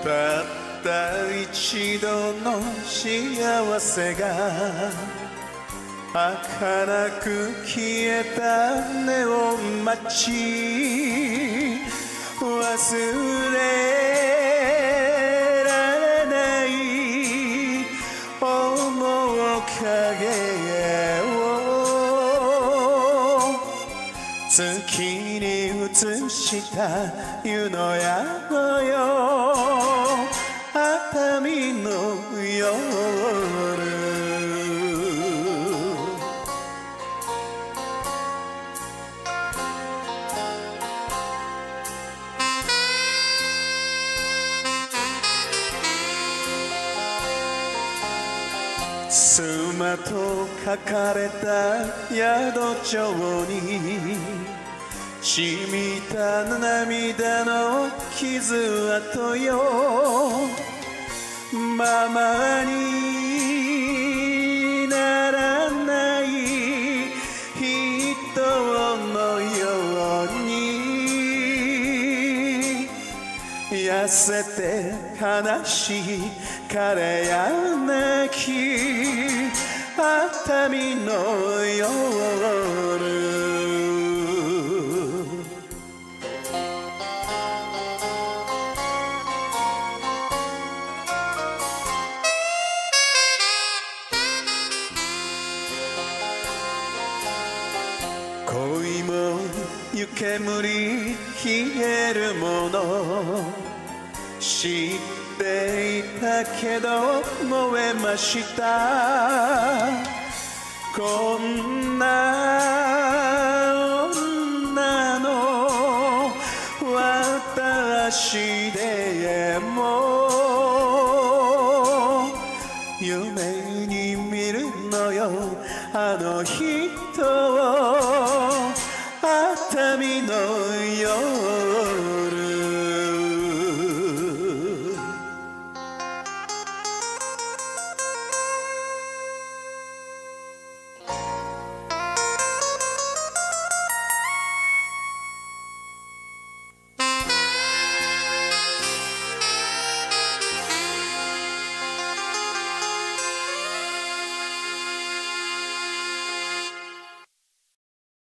たった一度の幸せが儚く消えたネオン街忘れられない面影を月に映した湯の宿よ熱海の夜スマと書かれた宿帳に染みた涙の傷跡よママにならない人のように痩せて悲しい彼やなき熱海の夜恋も湯煙冷えるもの知っていたけど燃えましたこんな女の私でも夢